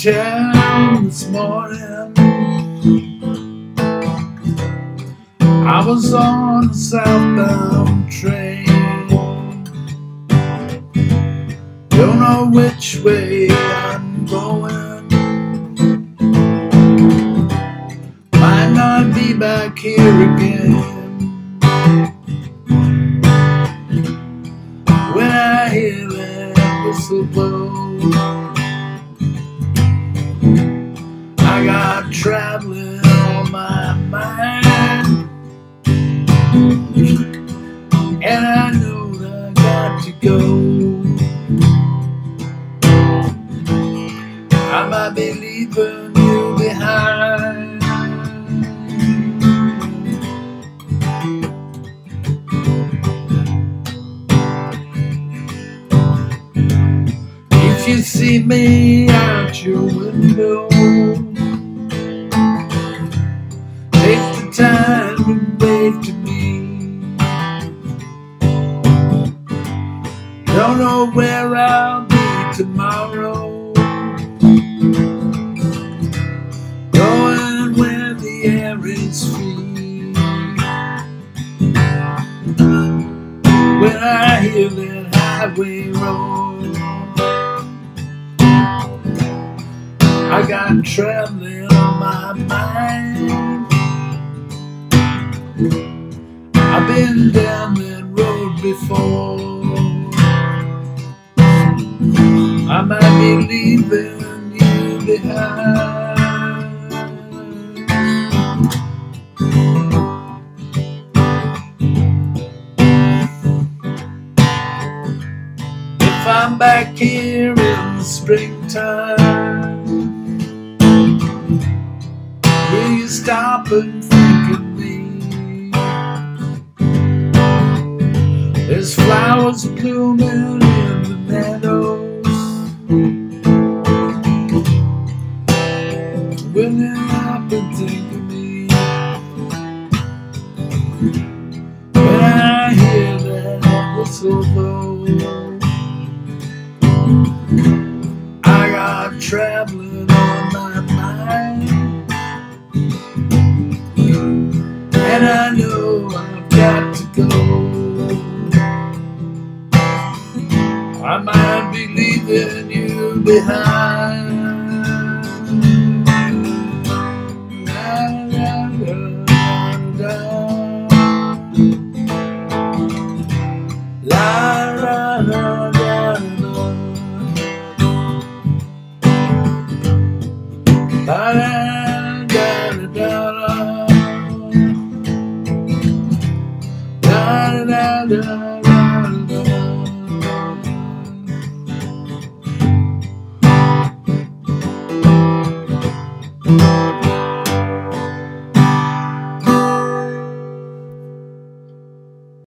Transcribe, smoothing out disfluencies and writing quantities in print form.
town this morning. I was on a southbound train. Don't know which way I'm going. Might not be back here again. When I hear that whistle blow, I got traveling on my mind, and I know that I got to go. I might be leaving you behind. If you see me out your window, take the time and wave to me. Don't know where I'll be tomorrow, going where the air is free. When I hear that highway roll, I got traveling on my mind. I've been down that road before. I might be leaving you behind. If I'm back here in the springtime, will you stop and think of me? There's flowers blooming in the meadows. Will you stop and think of me? When I hear that whistle blow, I got traveling on my mind, and I know I've got to go. I might be leaving you behind. La, la, la, la, la. La, la.